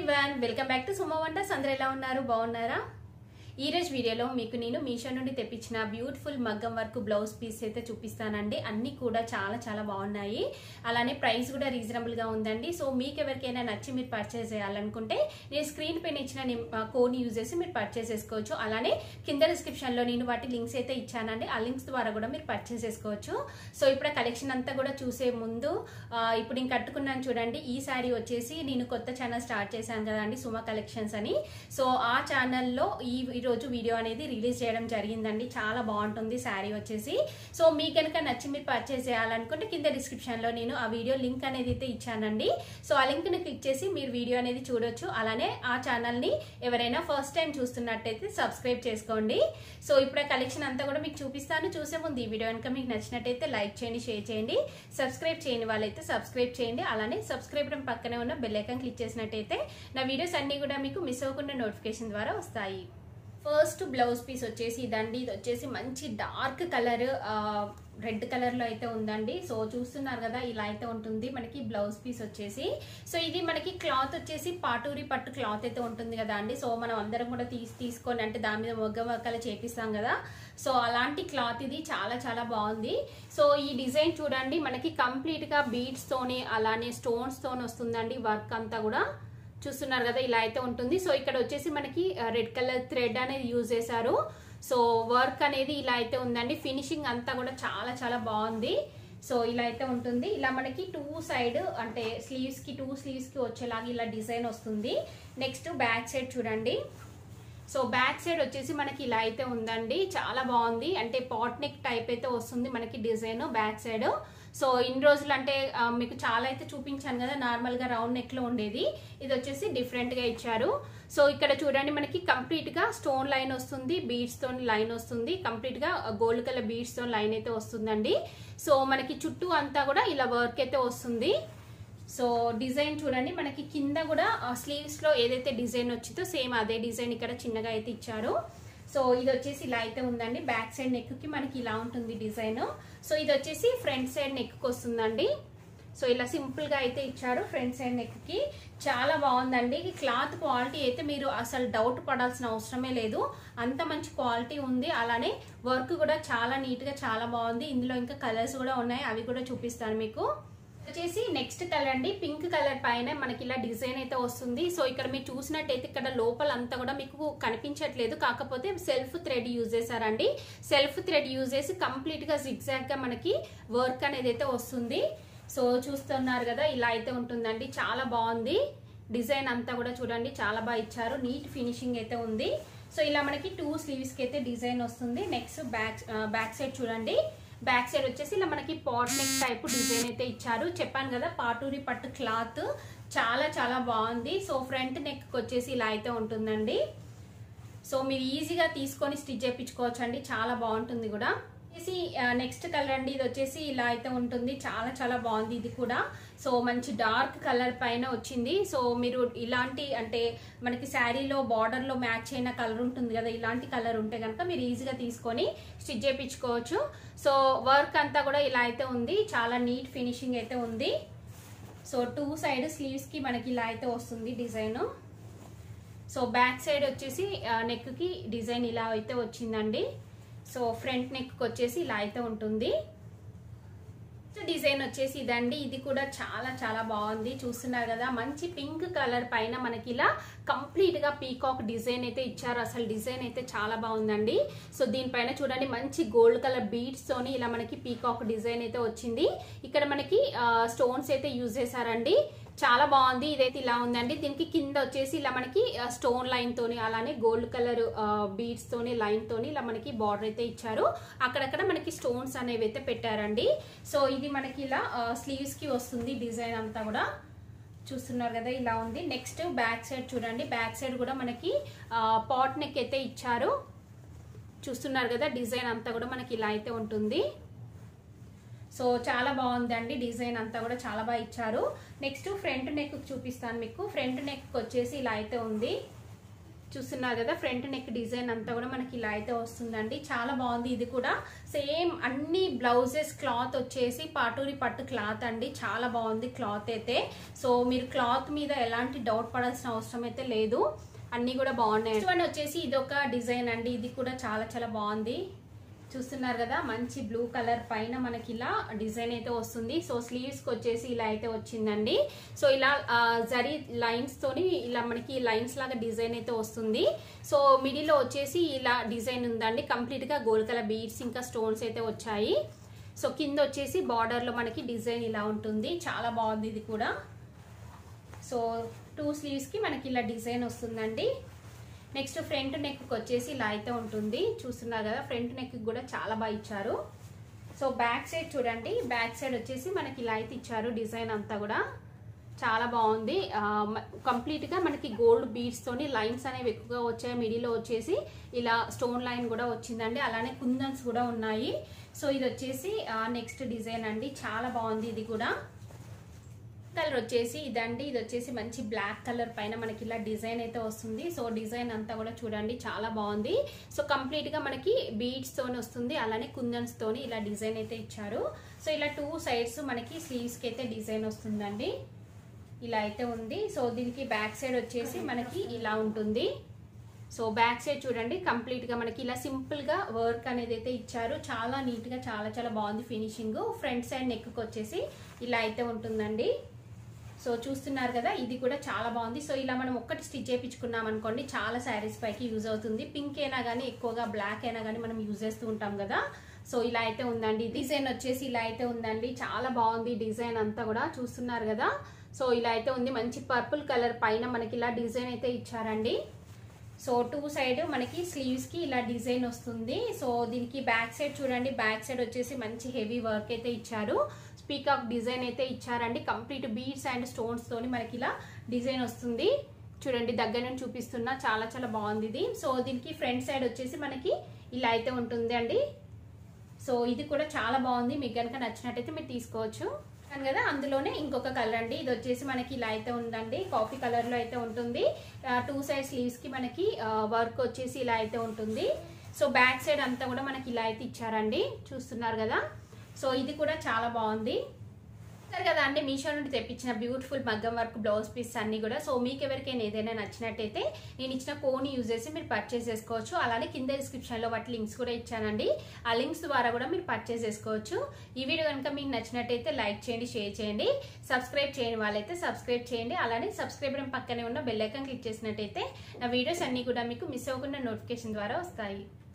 Everyone welcome back to Suma వంటర్స్. అందరూ ఎలా ఉన్నారు? బాగున్నారా? ఈ రోజు వీడియోలో మీకు నేను మీషో నుండి తెప్పించిన బ్యూటిఫుల్ మగ్గం వర్క్ బ్లౌజ్ పీస్ అయితే చూపిస్తానండి. అన్ని కూడా చాలా బాగున్నాయి. అలానే ప్రైస్ కూడా రీజనబుల్ గా ఉందండి. సో మీకు ఎవరికైనా నచ్చి మీరు పర్చేస్ చేయాలనుకుంటే నేను స్క్రీన్ పైన ఇచ్చిన కోడ్ యూజ్ చేసి మీరు పర్చేస్ చేసుకోవచ్చు. అలానే కింద డిస్క్రిప్షన్ లో నేను వాటి లింక్స్ అయితే ఇచ్చానండి. ఆ లింక్స్ ద్వారా కూడా మీరు పర్చేస్ చేసుకోవచ్చు. సో ఇప్పుడు కలెక్షన్ అంతా కూడా చూసే ముందు ఇప్పుడు నేను కట్టుకున్నాను చూడండి. ఈ శారీ వచ్చేసి నేను కొత్త ఛానల్ స్టార్ట్ చేశాను కదండి, సుమ కలెక్షన్స్ అని. సో ఆ ఛానల్లో ఈ రోజు వీడియో అనేది రిలీజ్ చేయడం జరిగిందండి. చాలా బాగుంటుంది శారీ వచ్చేసి. సో మీకు కనుక నచ్చి మీరు పర్చేస్ చేయాలనుకుంటే కింద డిస్క్రిప్షన్ లో నేను ఆ వీడియో లింక్ అనేది అయితే ఇచ్చానండి. సో ఆ లింక్ ని క్లిక్ చేసి మీరు వీడియో అనేది చూడొచ్చు. అలానే ఆ ఛానల్ ని ఎవరైనా ఫస్ట్ టైం చూస్తున్నట్టయితే సబ్స్క్రైబ్ చేసుకోండి. సో ఇప్పుడు ఆ కలెక్షన్ అంతా కూడా మీకు చూపిస్తాను. చూసే ముందు ఈ వీడియో కనుక మీకు నచ్చినట్టయితే లైక్ చేయండి, షేర్ చేయండి. సబ్స్క్రైబ్ చేయని వాళ్ళైతే సబ్స్క్రైబ్ చేయండి. అలానే సబ్స్క్రైబ్ పక్కనే ఉన్న బెల్ ఐకాన్ క్లిక్ చేసినట్టయితే నా వీడియోస్ అన్ని కూడా మీకు మిస్ అవ్వకుండా నోటిఫికేషన్ ద్వారా వస్తాయి. ఫస్ట్ బ్లౌజ్ పీస్ వచ్చేసి ఇదండి. ఇది వచ్చేసి మంచి డార్క్ కలర్ రెడ్ కలర్ లో అయితే ఉందండి. సో చూస్తున్నారు కదా, ఇలా అయితే ఉంటుంది మనకి బ్లౌజ్ పీస్ వచ్చేసి. సో ఇది మనకి క్లాత్ వచ్చేసి పాటూరి పట్టు క్లాత్ అయితే ఉంటుంది కదా అండి. సో మనం అందరం కూడా తీసుకొని అంటే దాని మీద మొగ్గ వర్కలు చేపిస్తాం కదా. సో అలాంటి క్లాత్ ఇది చాలా బాగుంది. సో ఈ డిజైన్ చూడండి, మనకి కంప్లీట్ గా బీడ్స్ తోని అలానే స్టోన్స్ తోని వస్తుందండి వర్క్ అంతా కూడా. చూస్తున్నారు కదా, ఇలా అయితే ఉంటుంది. సో ఇక్కడ వచ్చేసి మనకి రెడ్ కలర్ థ్రెడ్ అనేది యూజ్ చేశారు. సో వర్క్ అనేది ఇలా అయితే ఉందండి. ఫినిషింగ్ అంతా కూడా చాలా బాగుంది. సో ఇలా అయితే ఉంటుంది. ఇలా మనకి టూ సైడ్ అంటే స్లీవ్స్ కి వచ్చేలాగా ఇలా డిజైన్ వస్తుంది. నెక్స్ట్ బ్యాక్ సైడ్ చూడండి. సో బ్యాక్ సైడ్ వచ్చేసి మనకి ఇలా అయితే ఉందండి. చాలా బాగుంది. అంటే పాట్ నెక్ టైప్ అయితే వస్తుంది మనకి డిజైన్ బ్యాక్ సైడ్. సో ఇన్ని రోజులు అంటే మీకు చాలా అయితే చూపించాను కదా, నార్మల్ గా రౌండ్ నెక్ లో ఉండేది. ఇది వచ్చేసి డిఫరెంట్ గా ఇచ్చారు. సో ఇక్కడ చూడండి, మనకి కంప్లీట్ గా స్టోన్ లైన్ వస్తుంది, బీడ్స్ తో లైన్ వస్తుంది, కంప్లీట్ గా గోల్డ్ కలర్ బీడ్స్ తో లైన్ అయితే వస్తుందండి. సో మనకి చుట్టూ అంతా కూడా ఇలా వర్క్ అయితే వస్తుంది. సో డిజైన్ చూడండి, మనకి కింద కూడా స్లీవ్స్ లో ఏదైతే డిజైన్ వచ్చిందో సేమ్ అదే డిజైన్ ఇక్కడ చిన్నగా అయితే ఇచ్చారు. సో ఇది వచ్చేసి ఇలా అయితే ఉందండి. బ్యాక్ సైడ్ నెక్ కి మనకి ఇలా ఉంటుంది డిజైన్. సో ఇది వచ్చేసి ఫ్రంట్ సైడ్ నెక్ కి వస్తుందండి. సో ఇలా సింపుల్ గా అయితే ఇచ్చారు ఫ్రంట్ సైడ్ నెక్ కి. చాలా బాగుందండి. క్లాత్ క్వాలిటీ అయితే మీరు అసలు డౌట్ పడాల్సిన అవసరమే లేదు, అంత మంచి క్వాలిటీ ఉంది. అలానే వర్క్ కూడా చాలా నీట్ గా చాలా బాగుంది. ఇందులో ఇంకా కలర్స్ కూడా ఉన్నాయి, అవి కూడా చూపిస్తాను మీకు. వచ్చేసి నెక్స్ట్ కలర్ అండి. పింక్ కలర్ పైన మనకి ఇలా డిజైన్ అయితే వస్తుంది. సో ఇక్కడ మీరు చూసినట్టయితే ఇక్కడ లోపల అంతా కూడా మీకు కనిపించట్లేదు, కాకపోతే సెల్ఫ్ థ్రెడ్ యూజ్ చేశారండి. సెల్ఫ్ థ్రెడ్ యూజ్ చేసి కంప్లీట్ గా జిగ్జాగ్ గా మనకి వర్క్ అనేది అయితే వస్తుంది. సో చూస్తున్నారు కదా, ఇలా అయితే ఉంటుందండి. చాలా బాగుంది. డిజైన్ అంతా కూడా చూడండి, చాలా బాగా ఇచ్చారు. నీట్ ఫినిషింగ్ అయితే ఉంది. సో ఇలా మనకి టూ స్లీవ్స్ కి అయితే డిజైన్ వస్తుంది. నెక్స్ట్ బ్యాక్ సైడ్ చూడండి. బ్యాక్ సైడ్ వచ్చేసి ఇలా మనకి పాట్ నెక్ టైప్ డిజైన్ అయితే ఇచ్చారు. చెప్పాను కదా, పాటూరి పట్టు క్లాత్ చాలా బాగుంది. సో ఫ్రంట్ నెక్ వచ్చేసి ఇలా అయితే ఉంటుందండి. సో మీరు ఈజీగా తీసుకొని స్టిచ్ చేయించుకోవచ్చు అండి, చాలా బాగుంటుంది కూడా. నెక్స్ట్ కలర్ అండి. ఇది వచ్చేసి ఇలా అయితే ఉంటుంది. చాలా బాగుంది ఇది కూడా. సో మంచి డార్క్ కలర్ పైన వచ్చింది. సో మీరు ఇలాంటి అంటే మనకి శారీలో బార్డర్ లో మ్యాచ్ అయిన కలర్ ఉంటుంది కదా, ఇలాంటి కలర్ ఉంటే కనుక మీరు ఈజీగా తీసుకొని స్టిచ్ చేయించుకోవచ్చు. సో వర్క్ అంతా కూడా ఇలా అయితే ఉంది. చాలా నీట్ ఫినిషింగ్ అయితే ఉంది. సో టూ సైడ్ స్లీవ్స్ కి మనకి ఇలా అయితే వస్తుంది డిజైన్. సో బ్యాక్ సైడ్ వచ్చేసి నెక్ కి డిజైన్ ఇలా అయితే వచ్చిందండి. సో ఫ్రంట్ నెక్ వచ్చేసి ఇలా అయితే ఉంటుంది. డిజైన్ వచ్చేసి ఇదండి. ఇది కూడా చాలా బాగుంది. చూస్తున్నారు కదా, మంచి పింక్ కలర్ పైన మనకి ఇలా కంప్లీట్ గా పీకాక్ డిజైన్ అయితే ఇచ్చారు. అసలు డిజైన్ అయితే చాలా బాగుందండి. సో దీనిపైన చూడండి, మంచి గోల్డ్ కలర్ బీడ్స్ తోని ఇలా మనకి పీకాక్ డిజైన్ అయితే వచ్చింది. ఇక్కడ మనకి స్టోన్స్ అయితే యూజ్ చేశారండి. చాలా బాగుంది. ఇదైతే ఇలా ఉందండి. దీనికి కింద వచ్చేసి ఇలా మనకి స్టోన్ లైన్ తోని అలానే గోల్డ్ కలర్ బీడ్స్ తోని లైన్ తోని ఇలా మనకి బార్డర్ అయితే ఇచ్చారు. అక్కడక్కడ మనకి స్టోన్స్ అనేవి అయితే పెట్టారండి. సో ఇది మనకి ఇలా స్లీవ్స్ కి వస్తుంది డిజైన్ అంతా కూడా. చూస్తున్నారు కదా, ఇలా ఉంది. నెక్స్ట్ బ్యాక్ సైడ్ చూడండి. బ్యాక్ సైడ్ కూడా మనకి పాట్ నెక్ అయితే ఇచ్చారు. చూస్తున్నారు కదా, డిజైన్ అంతా కూడా మనకి ఇలా అయితే ఉంటుంది. సో చాలా బాగుందండి. డిజైన్ అంతా కూడా చాలా బాగా ఇచ్చారు. నెక్స్ట్ ఫ్రంట్ నెక్ చూపిస్తాను మీకు. ఫ్రంట్ నెక్ వచ్చేసి ఇలా అయితే ఉంది. చూస్తున్నారు కదా ఫ్రంట్ నెక్ డిజైన్ అంతా కూడా మనకి ఇలా అయితే వస్తుందండి. చాలా బాగుంది. ఇది కూడా సేమ్ అన్ని బ్లౌజెస్ క్లాత్ వచ్చేసి పాటూరి పట్టు క్లాత్ అండి. చాలా బాగుంది క్లాత్ అయితే. సో మీరు క్లాత్ మీద ఎలాంటి డౌట్ పడాల్సిన అవసరం అయితే లేదు, అన్ని కూడా బాగున్నాయి. ఇవన్నీ వచ్చేసి ఇదొక డిజైన్ అండి. ఇది కూడా చాలా చాలా బాగుంది. చూస్తున్నారు కదా మంచి బ్లూ కలర్ పైన మనకి ఇలా డిజైన్ అయితే వస్తుంది. సో స్లీవ్స్ కి వచ్చేసి ఇలా అయితే వచ్చిందండి. సో ఇలా జరీ లైన్స్ తోని ఇలా మనకి లైన్స్ లాగా డిజైన్ అయితే వస్తుంది. సో మిడిల్ లో వచ్చేసి ఇలా డిజైన్ ఉందండి. కంప్లీట్ గా గోల్డ్ కలర్ బీడ్స్ ఇంకా స్టోన్స్ అయితే వచ్చాయి. సో కింద వచ్చేసి బార్డర్ లో మనకి డిజైన్ ఇలా ఉంటుంది. చాలా బాగుంది ఇది కూడా. సో 2 స్లీవ్స్ కి మనకి ఇలా డిజైన్ వస్తుందండి. నెక్స్ట్ ఫ్రంట్ నెక్ వచ్చేసి ఇలా అయితే ఉంటుంది. చూస్తున్నారు కదా ఫ్రంట్ నెక్ కూడా చాలా బాగా ఇచ్చారు. సో బ్యాక్ సైడ్ చూడండి, బ్యాక్ సైడ్ వచ్చేసి మనకి ఇలా అయితే ఇచ్చారు. డిజైన్ అంతా కూడా చాలా బాగుంది. కంప్లీట్ గా మనకి గోల్డ్ బీడ్స్ తోని లైన్స్ అనేవి ఎక్కువగా వచ్చాయి. మిడిల్ లో వచ్చేసి ఇలా స్టోన్ లైన్ కూడా వచ్చిందండి. అలానే కుందన్స్ కూడా ఉన్నాయి. సో ఇది వచ్చేసి నెక్స్ట్ డిజైన్ అండి. చాలా బాగుంది ఇది కూడా. కలర్ వచ్చేసి ఇదండి. ఇది వచ్చేసి మంచి బ్లాక్ కలర్ పైన మనకి ఇలా డిజైన్ అయితే వస్తుంది. సో డిజైన్ అంతా కూడా చూడండి చాలా బాగుంది. సో కంప్లీట్ గా మనకి బీడ్స్ తోని వస్తుంది. అలానే కుందన్స్ తోని ఇలా డిజైన్ అయితే ఇచ్చారు. సో ఇలా 2 సైడ్స్ మనకి స్లీవ్స్ కి అయితే డిజైన్ వస్తుందండి. ఇలా అయితే ఉంది. సో దీనికి బ్యాక్ సైడ్ వచ్చేసి మనకి ఇలా ఉంటుంది. సో బ్యాక్ సైడ్ చూడండి కంప్లీట్ గా మనకి ఇలా సింపుల్ గా వర్క్ అనేది అయితే ఇచ్చారు. చాలా నీట్ గా చాలా చాలా బాగుంది ఫినిషింగ్. ఫ్రంట్ సైడ్ నెక్ కి వచ్చేసి ఇలా అయితే ఉంటుందండి. సో చూస్తున్నారు కదా ఇది కూడా చాలా బాగుంది. సో ఇలా మనం ఒక్కటి స్టిచ్ చేయించుకున్నాం అనుకోండి చాలా శారీస్ పైకి యూజ్ అవుతుంది. పింక్ అయినా కానీ ఎక్కువగా బ్లాక్ అయినా కానీ మనం యూజ్ చేస్తూ ఉంటాం కదా. సో ఇలా అయితే ఉందండి. డిజైన్ వచ్చేసి ఇలా అయితే ఉందండి. చాలా బాగుంది డిజైన్ అంతా కూడా. చూస్తున్నారు కదా. సో ఇలా అయితే ఉంది. మంచి పర్పుల్ కలర్ పైన మనకి ఇలా డిజైన్ అయితే ఇచ్చారండి. సో 2 సైడ్ మనకి స్లీవ్స్ కి ఇలా డిజైన్ వస్తుంది. సో దీనికి బ్యాక్ సైడ్ చూడండి, బ్యాక్ సైడ్ వచ్చేసి మంచి హెవీ వర్క్ అయితే ఇచ్చారు. పీకాక్ డిజైన్ అయితే ఇచ్చారండి. కంప్లీట్ బీడ్స్ అండ్ స్టోన్స్ తోని మనకి ఇలా డిజైన్ వస్తుంది. చూడండి దగ్గర నుంచి చూపిస్తున్నా చాలా చాలా బాగుంది ఇది. సో దీనికి ఫ్రంట్ సైడ్ వచ్చేసి మనకి ఇలా అయితే ఉంటుంది అండి. సో ఇది కూడా చాలా బాగుంది. మీకు కనుక నచ్చినట్టయితే మీరు తీసుకోవచ్చు కదా. అందులోనే ఇంకొక కలర్ అండి. ఇది వచ్చేసి మనకి ఇలా అయితే ఉందండి. కాఫీ కలర్ లో అయితే ఉంటుంది. 2 సైడ్ స్లీవ్స్ కి మనకి వర్క్ వచ్చేసి ఇలా అయితే ఉంటుంది. సో బ్యాక్ సైడ్ అంతా కూడా మనకి ఇలా అయితే ఇచ్చారండి. చూస్తున్నారు కదా. సో ఇది కూడా చాలా బాగుంది కదా అండి. మీషో నుండి తెప్పించిన బ్యూటిఫుల్ మగ్గం వర్క్ బ్లౌజ్ పీస్ అన్ని కూడా. సో మీకు ఎవరికైనా ఏదైనా నచ్చినట్టయితే నేను ఇచ్చిన కోడ్ని యూజ్ చేసి మీరు పర్చేస్ చేసుకోవచ్చు. అలానే కింద డిస్క్రిప్షన్ లో వాటి లింక్స్ కూడా ఇచ్చానండి. ఆ లింక్స్ ద్వారా కూడా మీరు పర్చేస్ చేసుకోవచ్చు. ఈ వీడియో కనుక మీకు నచ్చినట్టయితే లైక్ చేయండి, షేర్ చేయండి. సబ్స్క్రైబ్ చేయని వాళ్ళైతే సబ్స్క్రైబ్ చేయండి. అలానే సబ్స్క్రైబ్ పక్కనే ఉన్న బెల్ ఐకాన్ క్లిక్ చేసినట్టయితే నా వీడియోస్ అన్ని కూడా మీకు మిస్ అవ్వకుండా నోటిఫికేషన్ ద్వారా వస్తాయి.